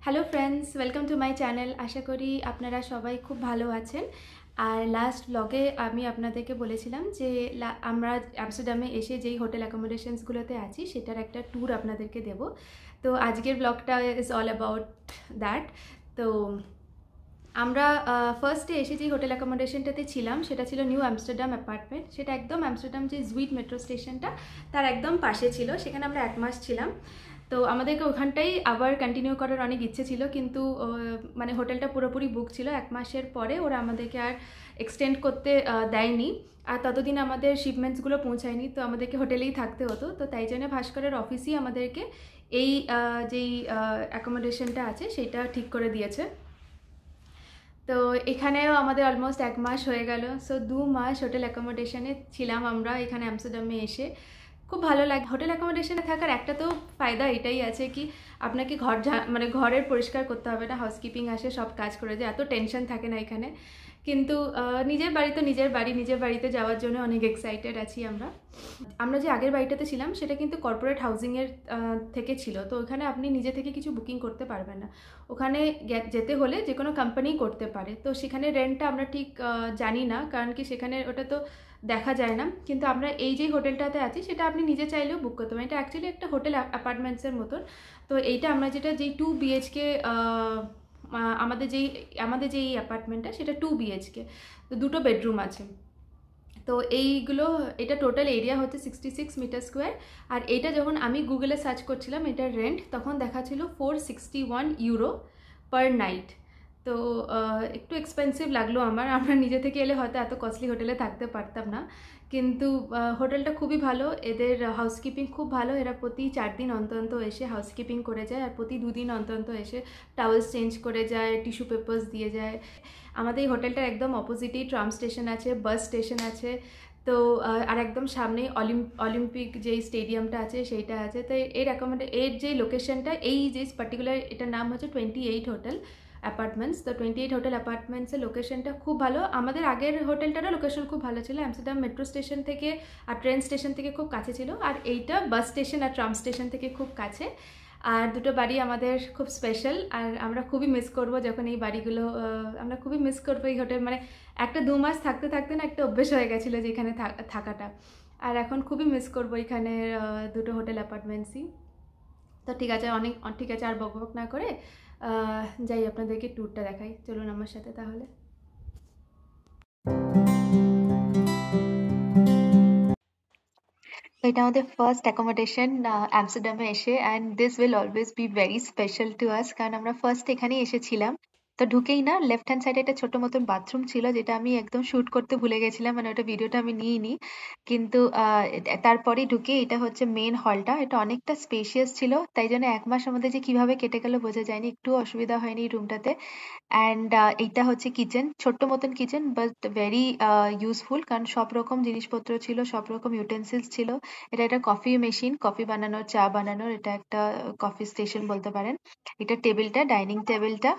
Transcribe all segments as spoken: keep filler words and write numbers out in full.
Hello friends, welcome to my channel. আশা করি আপনারা সবাই খুব ভালো আছেন। আর লাস্ট ব্লগে আমি আপনাদেরকে বলেছিলাম যে আমরা আমস্টারডামে এসে যেই হোটেল অ্যাকোমোডেশনসগুলোতে আছি সেটার একটা ট্যুর আপনাদেরকে দেব। তো আজকের ব্লগটা ইজ অল অ্যাবাউট দ্যাট। তো আমরা ফার্স্টে এসে যেই হোটেল অ্যাকোমোডেশনটাতে ছিলাম সেটা ছিল নিউ আমস্টারডাম অ্যাপার্টমেন্ট। সেটা একদম আমস্টারডাম যে জুইট মেট্রো স্টেশনটা তার একদম পাশে ছিল। সেখানে আমরা এক মাস ছিলাম। তো আমাদেরকে ওখানটাই আবার কন্টিনিউ করার অনেক ইচ্ছে ছিল, কিন্তু মানে হোটেলটা পুরোপুরি বুক ছিল। এক মাসের পরে ওরা আমাদেরকে আর এক্সটেন্ড করতে দেয়নি, আর ততদিন আমাদের শিপমেন্টসগুলো পৌঁছায়নি, তো আমাদেরকে হোটেলেই থাকতে হতো। তো তাই জন্য ভাস্করের অফিসই আমাদেরকে এই যেই অ্যাকোমোডেশনটা আছে সেটা ঠিক করে দিয়েছে। তো এখানেও আমাদের অলমোস্ট এক মাস হয়ে গেল। সো দু মাস হোটেল অ্যাকোমোডেশনে ছিলাম আমরা এখানে আমস্টারডামে এসে। খুব ভালো লাগে। হোটেল অ্যাকোমোডেশনে থাকার একটা তো ফায়দা এটাই আছে কি আপনাকে ঘর মানে ঘরের পরিষ্কার করতে হবে না, হাউসকিপিং আসে সব কাজ করে যায়, এত টেনশন থাকে না এখানে। কিন্তু নিজের বাড়ি তো নিজের বাড়ি, নিজের বাড়িতে যাওয়ার জন্য অনেক এক্সাইটেড আছি আমরা। আমরা যে আগের বাড়িটাতে ছিলাম সেটা কিন্তু কর্পোরেট হাউজিংয়ের থেকে ছিল, তো ওখানে আপনি নিজে থেকে কিছু বুকিং করতে পারবেন না। ওখানে যেতে হলে যে কোনো কোম্পানি করতে পারে। তো সেখানে রেন্টটা আমরা ঠিক জানি না, কারণ কি সেখানে ওটা তো দেখা যায় না। কিন্তু আমরা এই যে হোটেলটাতে আছি সেটা আপনি নিজে চাইলেও বুক করতে পারেন। এটা অ্যাকচুয়ালি একটা হোটেল অ্যাপার্টমেন্টসের মতন। তো এইটা আমরা যেটা যেই টু বিএইচকে আমাদের যেই আমাদের যেই অ্যাপার্টমেন্টটা সেটা টু বিএইচকে, তো দুটো বেডরুম আছে। তো এইগুলো এটা টোটাল এরিয়া হচ্ছে সিক্সটি সিক্স মিটার স্কোয়ার। আর এইটা যখন আমি গুগলে সার্চ করছিলাম এটার রেন্ট, তখন দেখা ছিল four sixty one euro per night. তো একটু এক্সপেন্সিভ লাগলো আমার। আমরা নিজে থেকে এলে হয়তো এত কস্টলি হোটেলে থাকতে পারতাম না, কিন্তু হোটেলটা খুবই ভালো। এদের হাউসকিপিং খুব ভালো। এরা প্রতি চার দিন অন্তর অন্তর এসে হাউসকিপিং করে যায়, আর প্রতি দুদিন অন্তর অন্তর এসে টাওয়েলস চেঞ্জ করে যায়, টিস্যু পেপার্স দিয়ে যায়। আমাদের এই হোটেলটার একদম অপোজিটেই ট্রাম স্টেশন আছে, বাস স্টেশন আছে। তো আর একদম সামনে অলিম্পিক যেই স্টেডিয়ামটা আছে সেইটা আছে। তো এর অ্যাকোমোডে এর যে লোকেশনটা, এই যে পার্টিকুলার এটার নাম হচ্ছে টোয়েন্টি এইট হোটেল অ্যাপার্টমেন্টস। তো টোয়েন্টি এইট হোটেল অ্যাপার্টমেন্টসের লোকেশনটা খুব ভালো। আমাদের আগের হোটেলটারও লোকেশন খুব ভালো ছিল, আমস্টারডাম মেট্রো স্টেশন থেকে আর ট্রেন স্টেশন থেকে খুব কাছে ছিল। আর এইটা বাস স্টেশন আর ট্রাম স্টেশন থেকে খুব কাছে। আর দুটো বাড়ি আমাদের খুব স্পেশাল, আর আমরা খুবই মিস করব যখন এই বাড়িগুলো আমরা খুবই মিস করবো এই হোটেল। মানে একটা দু মাস থাকতে থাকতে না একটা অভ্যেস হয়ে গেছিলো যে এখানে থাকাটা, আর এখন খুবই মিস করবো এখানে দুটো হোটেল অ্যাপার্টমেন্টসই। তো ঠিক আছে, অনেক ঠিক আছে, আর বক বক না করে যাই আপনাদেরকে ট্যুরটা দেখাই। চলুন আমার সাথে তাহলে। এটা আমাদের ফার্স্ট অ্যাকোমোডেশন আমস্টারডামে এসে, and this will always be very special to us, কারণ আমরা ফার্স্ট এখানেই এসেছিলাম। তো ঢুকেই না লেফট হ্যান্ড সাইডে একটা ছোট মতন বাথরুম ছিল, যেটা আমি একদম শ্যুট করতে ভুলে গেছিলাম, মানে ওটা ভিডিওটা আমি নিইনি। কিন্তু তারপরে ঢুকে এটা হচ্ছে মেন হলটা। এটা অনেকটা স্পেশিয়াস ছিল, তাই জন্য এক মাস আমাদের যে কিভাবে কেটে গেল বোঝা যায়নি, একটু অসুবিধা হয়নি রুমটাতে। অ্যান্ড এইটা হচ্ছে কিচেন, ছোট্ট মতন কিচেন, বাট ভেরি ইউজফুল, কারণ সব রকম জিনিসপত্র ছিল, সব রকম ইউটেন্সিলস ছিল। এটা একটা কফি মেশিন, কফি বানানোর, চা বানানোর, এটা একটা কফি স্টেশন বলতে পারেন। এটা টেবিলটা, ডাইনিং টেবিলটা।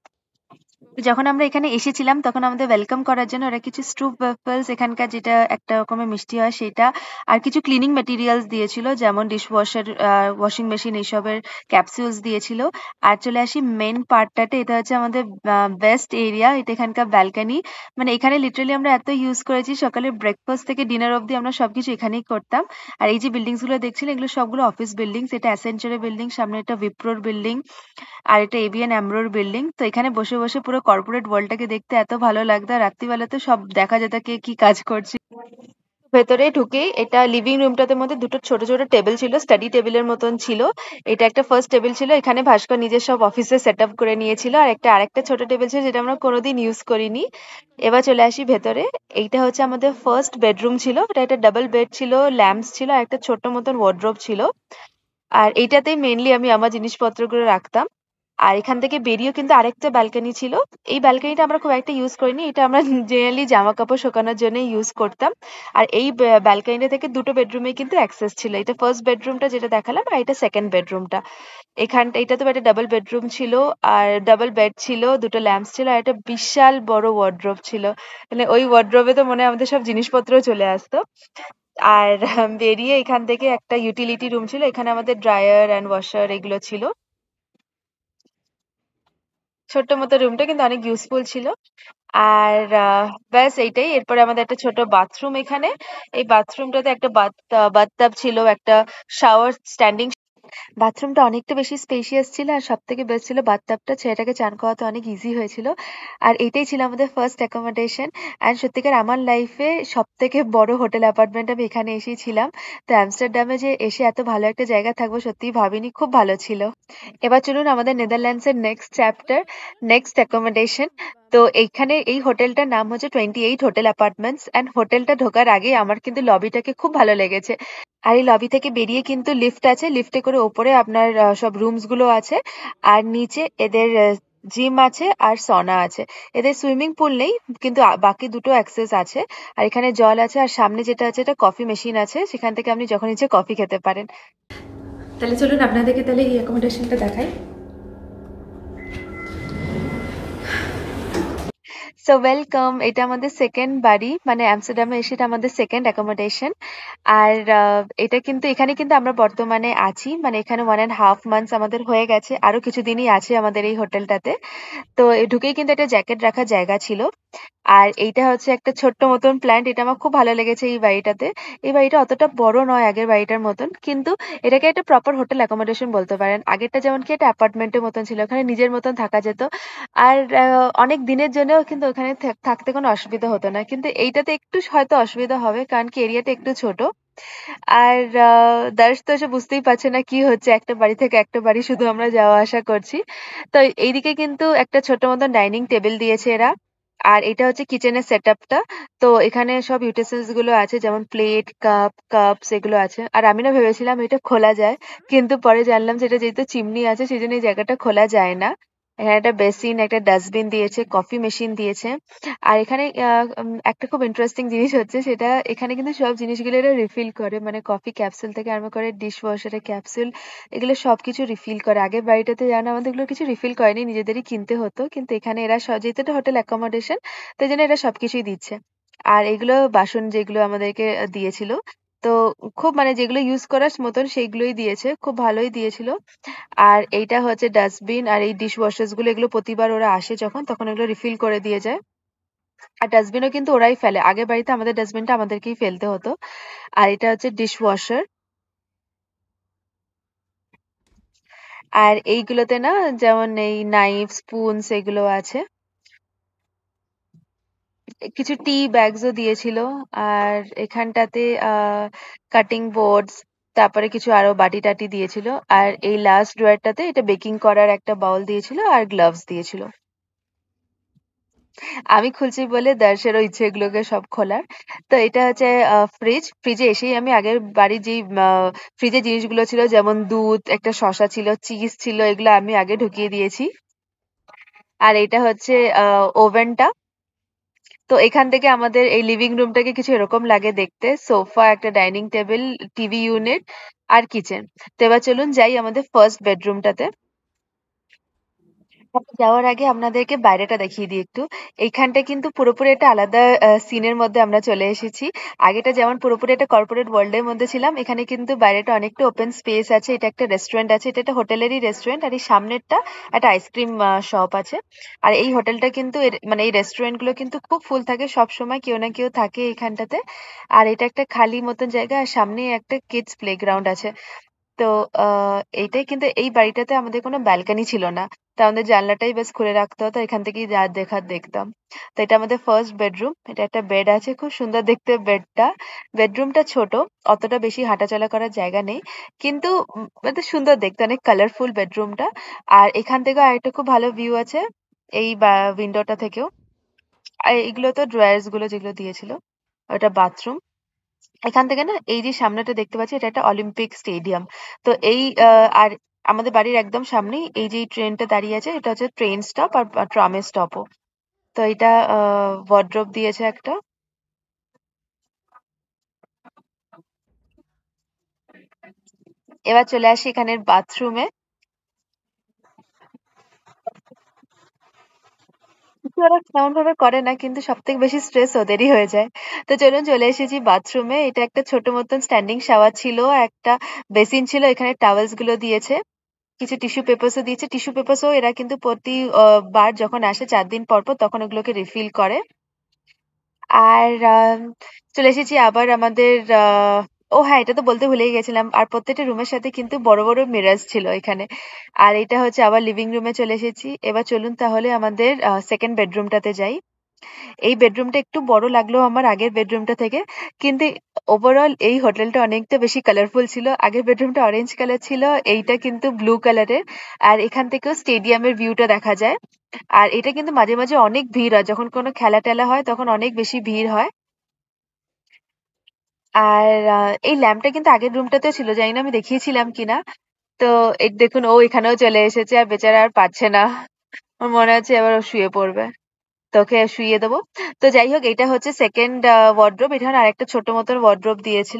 যখন আমরা এখানে এসেছিলাম তখন আমাদের ওয়েলকাম করার জন্য ওরা কিছু স্ট্রু ওয়াফলস, এখানকার যেটা একটা রকমের মিষ্টি হয় সেটা, আর কিছু ক্লিনিং মেটেরিয়ালস দিয়েছিল, যেমন ডিশ ওয়াশার, ওয়াশিং মেশিন, এইসবের ক্যাপসুলস দিয়েছিল। আর চলে আসি মেন পার্টটাতে। এটা হচ্ছে আমাদের বেস্ট এরিয়া, এটা এখানকার ব্যালকানি। মানে এখানে লিটারালি আমরা এত ইউজ করেছি, সকালে ব্রেকফাস্ট থেকে ডিনার অবধি আমরা সবকিছু এখানেই করতাম। আর এই যে বিল্ডিংস গুলো দেখছিলেন এগুলো সবগুলো অফিস বিল্ডিংস। এটা অ্যাসেঞ্চারের বিল্ডিং, সামনে এটা উইপ্রোর বিল্ডিং, আর এটা এবিএন অ্যামরোর বিল্ডিং। তো এখানে বসে বসে পুরো কর্পোরেট ওয়ার্ল্ডটাকে দেখতে এত ভালো লাগতো, আর রাত্রিবেলাতে সব দেখা যেত কে কি কাজ করছে। ভেতরে ঢুকেই এটা লিভিং রুমটাতে মধ্যে দুটো ছোট ছোট টেবিল ছিল, স্টাডি টেবিলের মতন ছিল। এটা একটা ফার্স্ট টেবিল ছিল, এখানে ভাস্কর নিজের সব অফিসে সেট আপ করে নিয়েছিল। আর একটা আরেকটা ছোট টেবিল ছিল যেটা আমরা কোনোদিন ইউজ করিনি। এবার চলে আসি ভেতরে। এইটা হচ্ছে আমাদের ফার্স্ট বেডরুম ছিল। এটা একটা ডাবল বেড ছিল, ল্যাম্পস ছিল, আর একটা ছোট্ট মতন ওয়ার্ড্রোব ছিল। আর এইটাতেই মেনলি আমি আমার জিনিসপত্রগুলো রাখতাম। আর এখান থেকে বেরিয়েও কিন্তু আরেকটা ব্যালকনি ছিল। এই ব্যালকনিটা আমরা খুব একটা ইউজ করিনি, এটা আমরা জেনারেলি জামা কাপড় শুকানোর জন্য ইউজ করতাম। আর এই ব্যালকনিটা থেকে দুটো বেডরুমে কিন্তু অ্যাক্সেস ছিল। এটা ফার্স্ট বেডরুমটা যেটা দেখালাম, আর এটা সেকেন্ড বেডরুমটা। এখানটা এটা তো একটা ডাবল বেডরুম ছিল, আর ডাবল বেড ছিল, দুটো ল্যাম্পস ছিল, আর একটা বিশাল বড় ওয়ার্ড্রোব ছিল। মানে ওই ওয়ার্ড্রোবে তো মনে হয় আমাদের সব জিনিসপত্র চলে আসতো। আর বেরিয়ে এখান থেকে একটা ইউটিলিটি রুম ছিল, এখানে আমাদের ড্রায়ার অ্যান্ড ওয়াশার এগুলো ছিল। ছোট্ট মতো রুমটা কিন্তু অনেক ইউজফুল ছিল। আর আহ, ব্যাস এইটাই। এরপরে আমাদের একটা ছোট বাথরুম এখানে। এই বাথরুমটাতে একটা বাথ বাথটাব ছিল, একটা শাওয়ার স্ট্যান্ডিং। বাথরুমটা অনেকটা বেশি স্পেশিয়াস ছিল, আর সব থেকে বেস্ট ছিল বাথটাবটা। ছেলেটাকে চান করাতে অনেক ইজি হয়েছিল। আর এটাই ছিল আমাদের ফার্স্ট অ্যাকোমোডেশন। অ্যান্ড সত্যিকার আমার লাইফে সব থেকে বড় হোটেল অ্যাপার্টমেন্ট আমি এখানে এসেই ছিলাম। তো আমস্টারডামে যে এসে এত ভালো একটা জায়গা থাকবো সত্যিই ভাবিনি, খুব ভালো ছিল। এবার চলুন আমাদের নেদারল্যান্ডস এর নেক্সট চ্যাপ্টার, নেক্সট অ্যাকোমোডেশন। তো এইখানে এই হোটেলটার নাম হচ্ছে twenty eight hotel apartments. And হোটেলটা ঢোকার আগে আমার কিন্তু লবিটাকে খুব ভালো লেগেছে। আর এই লবি থেকে বেরিয়ে কিন্তু লিফট আছে, লিফটে করে ওপরে আপনার আহ, সব রুমস গুলো আছে। আর নিচে এদের জিম আছে আর সনা আছে। এদের সুইমিং পুল নেই, কিন্তু আ- বাকি দুটো অ্যাক্সেস আছে। আর এখানে জল আছে, আর সামনে যেটা আছে এটা কফি মেশিন আছে, সেখান থেকে আপনি যখন ইচ্ছে কফি খেতে পারেন। তাহলে চলুন আপনাদেরকে তাহলে এই অ্যাকোমোডেশনটা দেখাই। সো ওয়েলকাম, এটা আমাদের সেকেন্ড বাড়ি, মানে আমস্টারডামে এসে এটা আমাদের সেকেন্ড অ্যাকোমোডেশন। আর আহ, এটা কিন্তু এখানে কিন্তু আমরা বর্তমানে আছি, মানে এখানে ওয়ান অ্যান্ড হাফ মান্থস আমাদের হয়ে গেছে, আরো কিছুদিনই আছে আমাদের এই হোটেলটাতে। তো এ ঢুকেই কিন্তু একটা জ্যাকেট রাখার জায়গা ছিল। আর এইটা হচ্ছে একটা ছোট্ট মতন প্ল্যান্ট, এটা আমার খুব ভালো লেগেছে এই বাড়িটাতে। এই বাড়িটা অতটা বড় নয় আগের বাড়িটার মতন, কিন্তু এটাকে একটা প্রপার হোটেল অ্যাকোমোডেশন বলতে পারেন। আগেরটা যেমন কি একটা অ্যাপার্টমেন্টের মতন ছিল, ওখানে নিজের মতন থাকা যেত। আর আহ, অনেক দিনের জন্যও কিন্তু ওখানে থাক- থাকতে কোনো অসুবিধা হতো না, কিন্তু এইটাতে একটু হয়তো অসুবিধা হবে, কারণ কি এরিয়াটা একটু ছোট। আর আহ, দার্শ তো এসে বুঝতেই পারছে না কি হচ্ছে, একটা বাড়ি থেকে একটা বাড়ি শুধু আমরা যাওয়া আসা করছি। তো এইদিকে কিন্তু একটা ছোট মতন ডাইনিং টেবিল দিয়েছে এরা। আর এটা হচ্ছে কিচেনের সেট আপটা। তো এখানে সব ইউটেন্সিলস গুলো আছে, যেমন প্লেট, কাপ কাপস এগুলো আছে। আর আমি না ভেবেছিলাম এটা খোলা যায়, কিন্তু পরে জানলাম সেটা যেহেতু চিমনি আছে সেই জন্য এই জায়গাটা খোলা যায় না। এখানে একটা বেসিন, একটা ডাস্টবিন দিয়েছে, কফি মেশিন দিয়েছে। আর এখানে আহ, উম, একটা খুব ইন্টারেস্টিং জিনিস হচ্ছে, সেটা এখানে কিন্তু সব জিনিসগুলো এরা রিফিল করে, মানে কফি ক্যাপসুল থেকে আরম্ভ করে ডিশ ওয়াশারের ক্যাপসুল, এগুলো সবকিছু রিফিল করে। আগের বাড়িটাতে জানো আমাদের এগুলো কিছু রিফিল করেনি, নিজেদেরই কিনতে হতো, কিন্তু এখানে এরা স- যেহেতু এটা হোটেল অ্যাকোমোডেশন, তাই জন্য এরা সবকিছুই দিচ্ছে। আর এগুলো বাসন যেগুলো আমাদেরকে আহ, দিয়েছিল, তো খুব মানে যেগুলো ইউজ করার মতন সেইগুলোই দিয়েছে, খুব ভালোই দিয়েছিল। আর এইটা হচ্ছে ডাস্টবিন, আর এই ডিশ ওয়াশার্স গুলো এগুলো প্রতিবার ওরা আসে যখন, তখন এগুলো রিফিল করে দিয়ে যায়। আর ডাস্টবিনও কিন্তু ওরাই ফেলে, আগের বাড়িতে আমাদের ডাস্টবিনটা আমাদেরকেই ফেলতে হতো। আর এটা হচ্ছে ডিশ ওয়াশার। আর এইগুলোতে না, যেমন এই নাইফ স্পুনস এগুলো আছে। কিছু টি ব্যাগসও দিয়েছিল। আর এখানটাতে আহ কাটিং বোর্ডস, তারপরে কিছু আরো বাটি টাটি দিয়েছিল। আর এই লাস্ট ড্রয়ারটাতে এটা বেকিং করার একটা বাউল দিয়েছিল, আর গ্লাভস দিয়েছিল। আমি খুলছি বলে দর্শেরও ইচ্ছে এগুলোকে সব খোলার। তো এটা হচ্ছে ফ্রিজ। ফ্রিজে এসেই আমি আগের বাড়ির যেই ফ্রিজে জিনিসগুলো ছিল, যেমন দুধ, একটা শসা ছিল, চিজ ছিল, এগুলো আমি আগে ঢুকিয়ে দিয়েছি। আর এটা হচ্ছে ওভেনটা। তো এখান থেকে আমাদের এই লিভিং রুমটাকে কিছু এরকম লাগে দেখতে, সোফা, একটা ডাইনিং টেবিল, টিভি ইউনিট, আর কিচেন। তো এবার চলুন যাই আমাদের ফার্স্ট বেডরুমটাতে। আমি যাওয়ার আগে আপনাদেরকে বাইরেটা দেখিয়ে দিই একটু। এইখানটা কিন্তু পুরোপুরি একটা আলাদা সিনের মধ্যে আমরা চলে এসেছি। আগেটা যেমন পুরোপুরি একটা কর্পোরেট ওয়ার্ল্ড এর মধ্যে ছিলাম, এখানে কিন্তু বাইরেটা অনেকটা ওপেন স্পেস আছে। এটা একটা রেস্টুরেন্ট আছে, এটা একটা হোটেলেরই রেস্টুরেন্ট। আর এই সামনেরটা একটা আইসক্রিম শপ আছে। আর এই হোটেলটা কিন্তু এর- মানে এই রেস্টুরেন্ট গুলো কিন্তু খুব ফুল থাকে, সব সময় কেউ না কেউ থাকে এইখানটাতে। আর এটা একটা খালি মতন জায়গা, আর সামনে একটা কিডস প্লেগ্রাউন্ড আছে। তো আহ এইটাই, কিন্তু এই বাড়িটাতে আমাদের কোনো ব্যালকনি ছিল না। তো আমাদের জানলাটাই বেশ খুলে রাখতে হতো, এখান থেকেই যা দেখার দেখতাম। তো এটা আমাদের ফার্স্ট বেডরুম। এটা একটা বেড আছে, খুব সুন্দর দেখতে বেডটা। বেডরুমটা ছোট, অতটা বেশি হাঁটাচলা করার জায়গা নেই, কিন্তু উম, মানে সুন্দর দেখতে, অনেক কালারফুল বেডরুমটা। আর এখান থেকে আরেকটা খুব ভালো ভিউ আছে, এই উইন্ডোটা থেকেও। আর এগুলো তো ড্রয়ার্স গুলো যেগুলো দিয়েছিল। ওটা বাথরুম। এখান থেকে না, এই যে সামনেটা দেখতে পাচ্ছি, এটা একটা অলিম্পিক স্টেডিয়াম। তো এই আহ, আর আমাদের বাড়ির একদম সামনেই এই যে ট্রেনটা দাঁড়িয়ে আছে, এটা হচ্ছে ট্রেন স্টপ আর ট্রামের স্টপও। তো এটা ওয়ার্ড্রোব দিয়েছে একটা। এবার চলে আসি এখানের বাথরুমে। কিছু ওরা তেমন ভাবে করে না, কিন্তু সব থেকে বেশি স্ট্রেস ওদেরই হয়ে যায়। তো চলুন চলে এসেছি বাথরুমে। এটা একটা ছোট মতন স্ট্যান্ডিং শাওয়ার ছিল, একটা বেসিন ছিল, এখানে টাওয়েলস গুলো দিয়েছে। কিছু টিস্যু পেপারসও দিয়েছে। টিস্যু পেপারসও এরা কিন্তু প্রতি আহ, বার যখন আসে চার দিন পর পর তখন ওগুলোকে রিফিল করে। আর আহ, চলে এসেছি আবার আমাদের আহ, ও হ্যাঁ, এটা তো বলতে ভুলেই গেছিলাম। আর প্রত্যেকটা রুমের সাথে কিন্তু বড় বড় মিরার্স ছিল এখানে। আর এটা হচ্ছে আবার লিভিং রুমে চলে এসেছি। এবার চলুন তাহলে আমাদের সেকেন্ড বেডরুমটাতে যাই। এই বেডরুমটা একটু বড় লাগলো আমার আগের বেডরুমটা থেকে, কিন্তু ওভারঅল এই হোটেলটা অনেকটা বেশি কালারফুল ছিল। আগের বেডরুমটা অরেঞ্জ কালার ছিল, এইটা কিন্তু ব্লু কালারের। আর এখান থেকেও স্টেডিয়ামের ভিউটা দেখা যায়। আর এটা কিন্তু মাঝে মাঝে অনেক ভিড় হয়, যখন কোনো খেলা টেলা হয় তখন অনেক বেশি ভিড় হয়। আর আহ, এই ল্যাম্পটা কিন্তু আগের রুমটাতেও ছিল, জানি না আমি দেখিয়েছিলাম কিনা। তো এই দেখুন, ও এখানেও চলে এসেছে আর বেচারা আর পাচ্ছে না। ওর মনে হচ্ছে এবার ও শুয়ে পড়বে, তোকে শুইয়ে দেবো। তো যাই হোক, এটা হচ্ছে সেকেন্ড ওয়ার্ড্রোব। এখানে আরেকটা ছোট মতন ওয়ার্ড্রোব দিয়েছিল।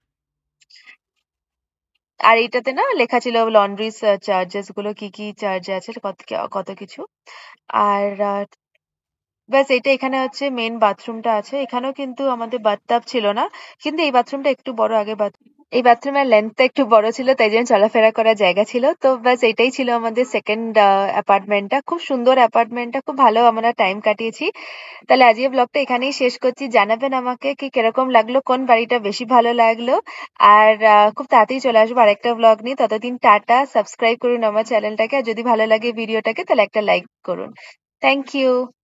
আর এইটাতে না লেখা ছিল লন্ড্রি চার্জেস গুলো, কি কি চার্জ আছে, কত কত কিছু। আর আহ, ব্যাস এটা, এখানে হচ্ছে মেন বাথরুমটা আছে। এখানেও কিন্তু আমাদের বাথটাব ছিল না, কিন্তু এই বাথরুমটা একটু বড়। আগে এই বাথরুমের লেন্থটা একটু বড় ছিল, তাই জন্য চলাফেরা করার জায়গা ছিল। তো ব্যাস এটাই ছিল আমাদের সেকেন্ড অ্যাপার্টমেন্টটা। খুব সুন্দর অ্যাপার্টমেন্টটা, খুব ভালো আমরা টাইম কাটিয়েছি। তাহলে আজকের ব্লগটা এখানেই শেষ করছি। জানাবেন আমাকে কি কিরকম লাগলো, কোন বাড়িটা বেশি ভালো লাগলো। আর আহ, খুব তাড়াতাড়ি চলে আসবো আরেকটা ব্লগ নিয়ে। ততদিন টাটা, সাবস্ক্রাইব করুন আমার চ্যানেলটাকে। আর যদি ভালো লাগে ভিডিওটাকে তাহলে একটা লাইক করুন। Thank you.